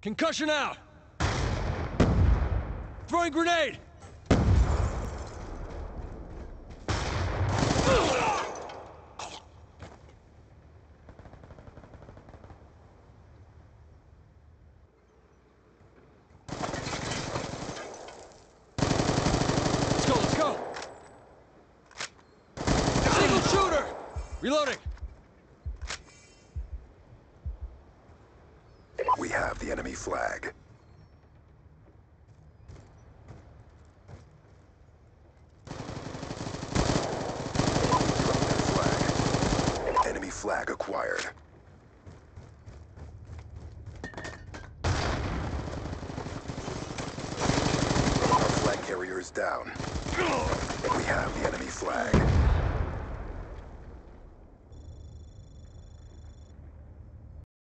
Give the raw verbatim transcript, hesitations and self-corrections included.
Concussion out! Throwing grenade! Let's go, let's go! Single shooter! Reloading! We have the enemy flag. Flag. Enemy flag acquired. Our flag carrier is down. We have the enemy flag.